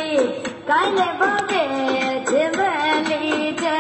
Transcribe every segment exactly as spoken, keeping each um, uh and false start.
काले बाबे जबली जा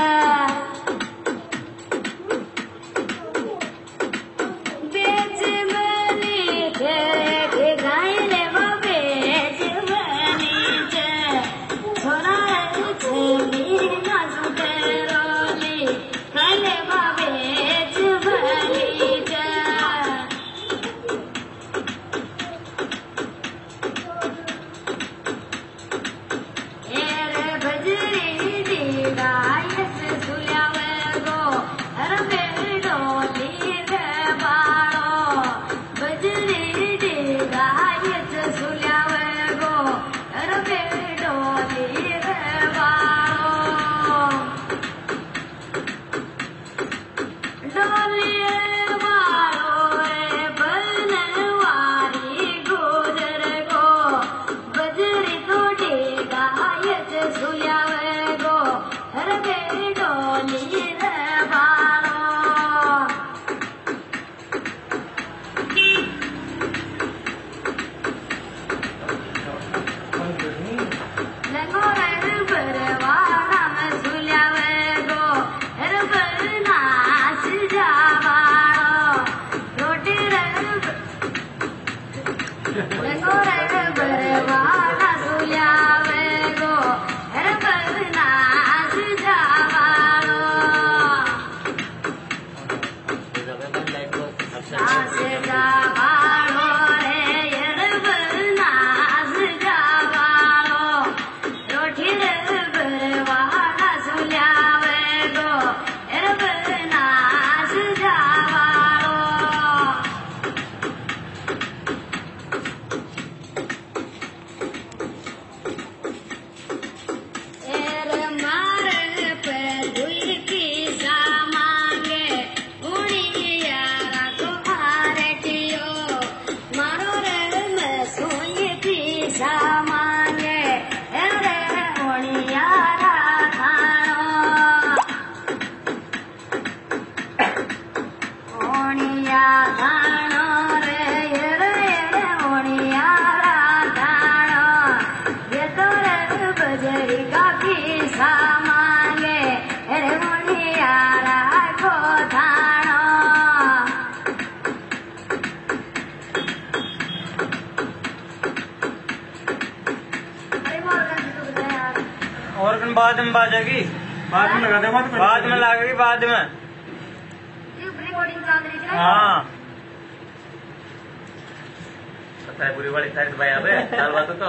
और बाद में बाजेगी, बाद में लगा दे, बाद में लगेगी, बाद में। हाँ पता है पूरी वाली साइड भाई अबे साल बात तो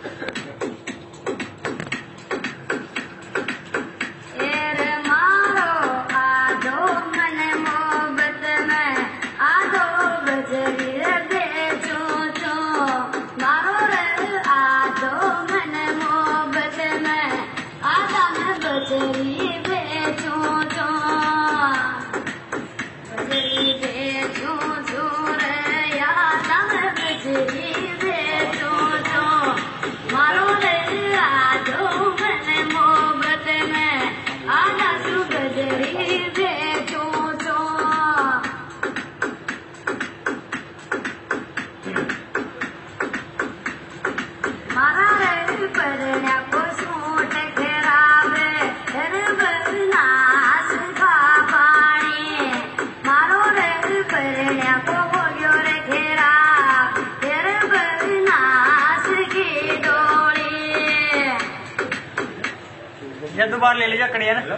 बार ले लीजिए कड़िया ना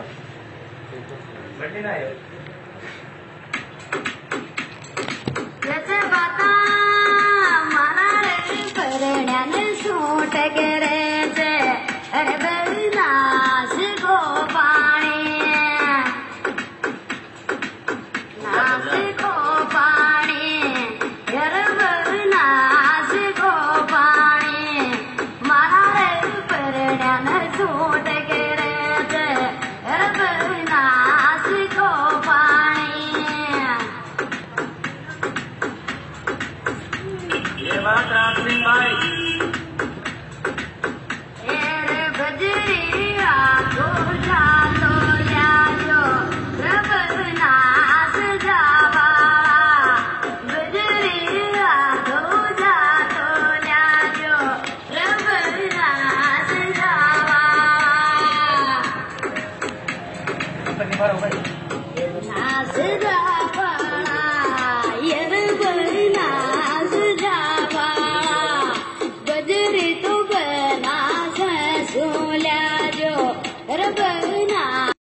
सूट करे अरे नाश को पानी नाश को पानी नाश को पानी मारा रे परण्या सूट ये बात राम सिंह भाई પરની મારો ભાઈ નાસી ગો